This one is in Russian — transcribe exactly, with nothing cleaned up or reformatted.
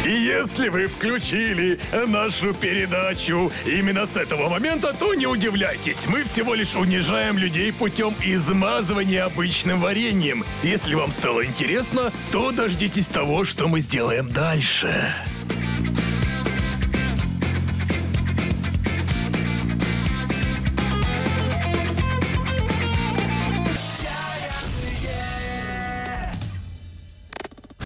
И если вы включили нашу передачу именно с этого момента, то не удивляйтесь. Мы всего лишь унижаем людей путем измазывания обычным вареньем. Если вам стало интересно, то дождитесь того, что мы сделаем дальше.